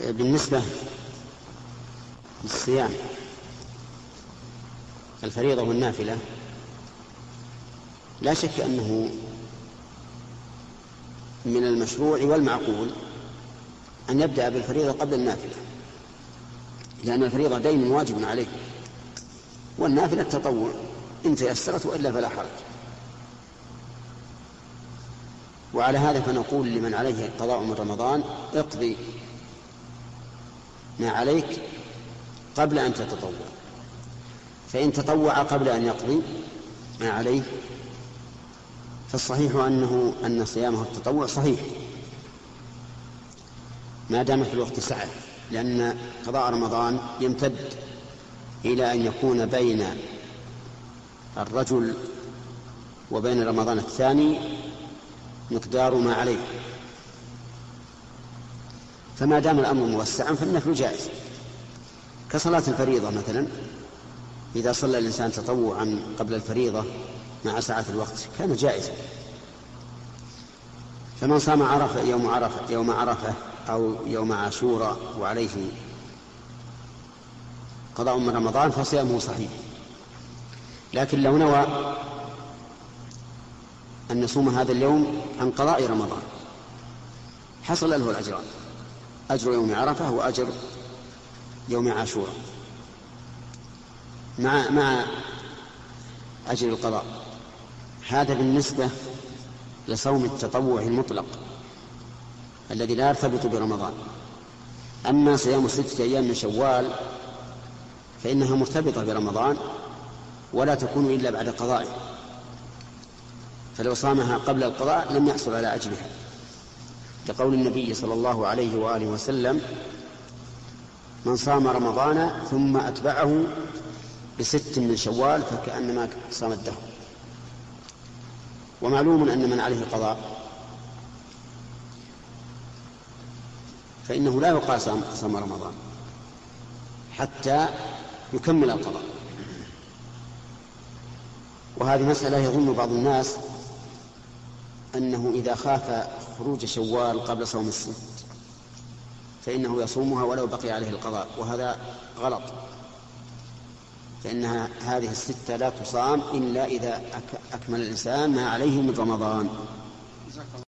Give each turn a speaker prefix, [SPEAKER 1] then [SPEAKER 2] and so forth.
[SPEAKER 1] بالنسبة للصيام الفريضة والنافلة لا شك أنه من المشروع والمعقول أن يبدأ بالفريضة قبل النافلة، لأن الفريضة دين واجب عليه، والنافلة التطوع إن تيسرت وإلا فلا حرج. وعلى هذا فنقول لمن عليه قضاء من رمضان اقضي ما عليك قبل أن تتطوع، فإن تطوع قبل أن يقضي ما عليه فالصحيح أن صيامه التطوع صحيح ما دام في الوقت سعة، لأن قضاء رمضان يمتد إلى أن يكون بين الرجل وبين رمضان الثاني مقدار ما عليه، فما دام الأمر موسعا فالنفل جائز. كصلاة الفريضة مثلا، إذا صلى الإنسان تطوعا قبل الفريضة مع ساعة الوقت كان جائزا. فمن صام يوم عرفة أو يوم عاشوراء وعليه قضاء من رمضان فصيامه صحيح، لكن لو نوى أن يصوم هذا اليوم عن قضاء رمضان حصل له الأجران، أجر يوم عرفة وأجر يوم عاشوراء مع أجر القضاء. هذا بالنسبة لصوم التطوع المطلق الذي لا يرتبط برمضان. أما صيام 6 أيام من شوال فإنها مرتبطة برمضان ولا تكون إلا بعد قضائه، فلو صامها قبل القضاء لم يحصل على أجرها، لقول النبي صلى الله عليه وآله وسلم: من صام رمضان ثم أتبعه ب6 من شوال فكأنما صام الدهر. ومعلوم أن من عليه قضاء فإنه لا يقال صام رمضان حتى يكمل القضاء. وهذه مسألة يظن بعض الناس أنه إذا خاف خروج شوال قبل صوم الست فإنه يصومها ولو بقي عليه القضاء، وهذا غلط، فإنها هذه 6 لا تصام إلا إذا أكمل الإنسان ما عليه من رمضان.